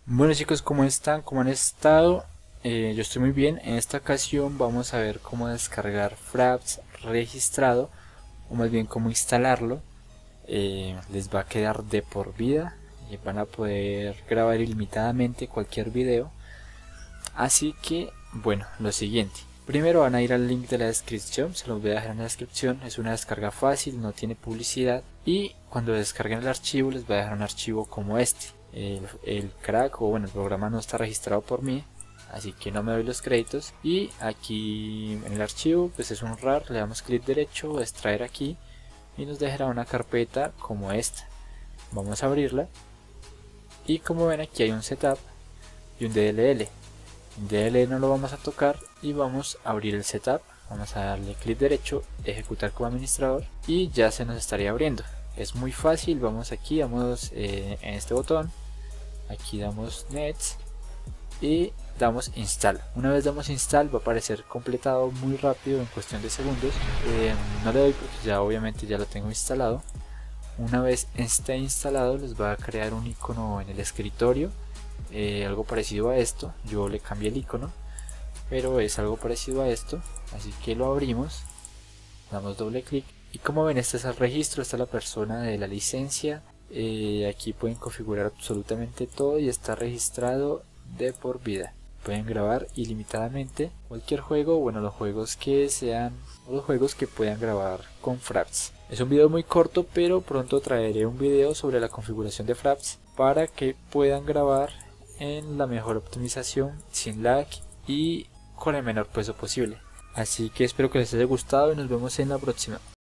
Bueno chicos, ¿cómo están? ¿Cómo han estado? Yo estoy muy bien. En esta ocasión vamos a ver cómo descargar Fraps registrado, o más bien cómo instalarlo. Les va a quedar de por vida y van a poder grabar ilimitadamente cualquier video. Así que, bueno, lo siguiente. Primero van a ir al link de la descripción, se los voy a dejar en la descripción. Es una descarga fácil, no tiene publicidad. Y cuando descarguen el archivo les voy a dejar un archivo como este. El crack o bueno, el programa no está registrado por mí, así que no me doy los créditos. Y aquí en el archivo pues es un RAR, le damos clic derecho, extraer aquí y nos dejará una carpeta como esta. Vamos a abrirla y como ven aquí hay un setup y un DLL. El DLL no lo vamos a tocar y vamos a abrir el setup. Vamos a darle clic derecho, ejecutar como administrador y ya se nos estaría abriendo. Es muy fácil, vamos aquí, damos en este botón, aquí damos next y damos install. Una vez damos install va a aparecer completado muy rápido en cuestión de segundos. No le doy porque ya obviamente ya lo tengo instalado. Una vez esté instalado les va a crear un icono en el escritorio, algo parecido a esto. Yo le cambié el icono, pero es algo parecido a esto, así que lo abrimos, damos doble clic y como ven este es el registro, está la persona de la licencia. Aquí pueden configurar absolutamente todo y está registrado de por vida. Pueden grabar ilimitadamente cualquier juego, bueno, los juegos que sean, o los juegos que puedan grabar con Fraps. Es un video muy corto, pero pronto traeré un video sobre la configuración de Fraps para que puedan grabar en la mejor optimización, sin lag y con el menor peso posible. Así que espero que les haya gustado y nos vemos en la próxima.